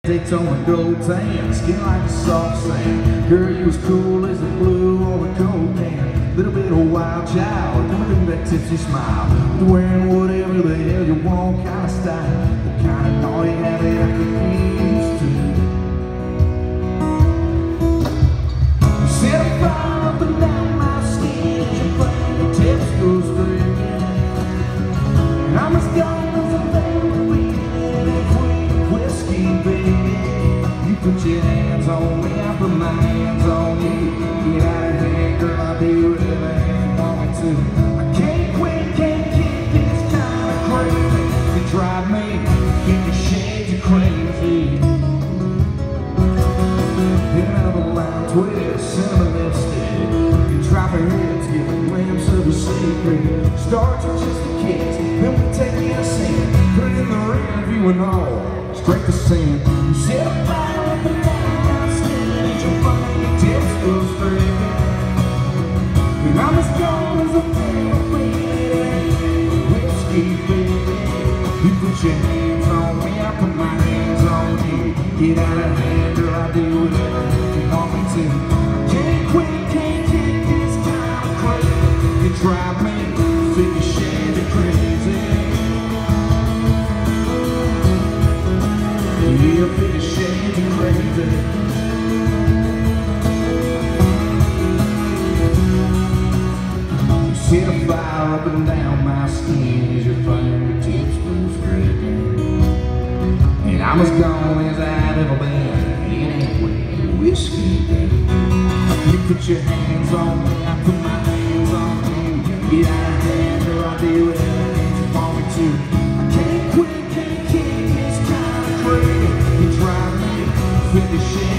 Takes on a gold tan, skin like a soft sand. Girl, you as cool as the blue on a cold can. Little bit of wild child, coming through that tipsy smile. With wearing whatever the hell you want, kind of style. The kind of naughty habit I could be used to. You set a fire up and down my skin as your fingertips go straight. And I'm as gone as a baby in queen whiskey, baby. You put your hands on me, I put my hands on you. Get out of here, girl, I'll do whatever you want me to. I can't quit, can't keep this kind of crazy. You drive me, get the shades of crazy. Hit another line twist, cinnamon lipstick. You drop her hips, give a glimpse of a secret. Start with just a kiss, then we take it a scene. Put it in the rear view and all, straight to sin. You set a fire up and down my skin, and your fingertips go straight. And I'm as gone as a baby, whiskey, baby. You put your hands on me, I put my hands on you. Get out of hand, girl, I'll do whatever you want me to. I can't quit, can't keep this kind of crazy. You drive me, think you shade it crazy. Yeah, think you shade it crazy. You set a fire up and down my skin as your fingertips go straight. And I'm as gone as I've ever been in any whiskey, baby. You put your hands on me, I put my hands on you. Get out of hand, girl, I'll do whatever you want me to. I can't quit, can't keep this kind of crazy. You drive me, 50 shades.